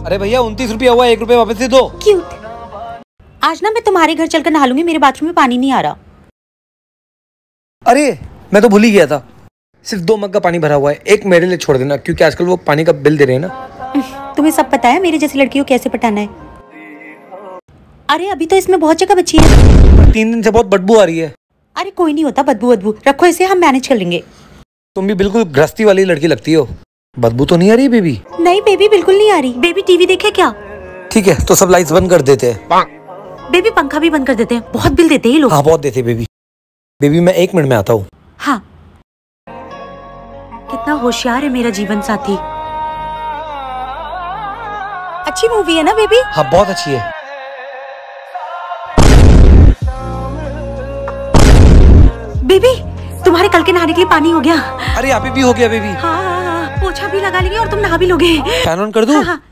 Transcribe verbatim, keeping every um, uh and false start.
अरे भैया उनतीस रुपया हुआ, एक रुपया वापस दे दो। क्यूट। आज ना मैं तुम्हारे घर चलकर नहा लूंगी, मेरे बाथरूम में पानी नहीं आ रहा। अरे मैं तो भूल ही गया था, सिर्फ दो मग का पानी भरा हुआ है, एक मेरे लिए छोड़ देना, क्योंकि आजकल वो पानी का बिल दे रहे हैं ना। तुम्हें सब पता है मेरी जैसी लड़की को कैसे पटाना है। अरे अभी तो इसमें बहुत जगह बची है। पर तीन दिन से बहुत बदबू आ रही है। अरे कोई नहीं होता बदबू बदबू, रखो इसे, हम मैनेज कर लेंगे। तुम भी बिल्कुल गृहस्थी वाली लड़की लगती हो। बदबू तो नहीं आ रही बेबी? नहीं बेबी बिल्कुल नहीं आ रही। बेबी टीवी देखे क्या? ठीक है तो सब लाइट्स बंद कर देते हैं। बेबी पंखा भी बंद कर देते हैं, बहुत बिल देते हैं ये लोग। हाँ बहुत देते बेबी। बेबी मैं एक मिनट में आता हूँ। हाँ। कितना होशियार है मेरा जीवन साथी। अच्छी मूवी है ना बेबी? हाँ बहुत अच्छी है। बेबी तुम्हारे कल के नहाने के लिए पानी हो गया। अरे यहाँ पे भी हो गया बेबी। हाँ, हाँ, हाँ, पोछा भी लगा लेंगे और तुम नहा भी लोगे। फैन ऑन कर दूं? हाँ, हाँ।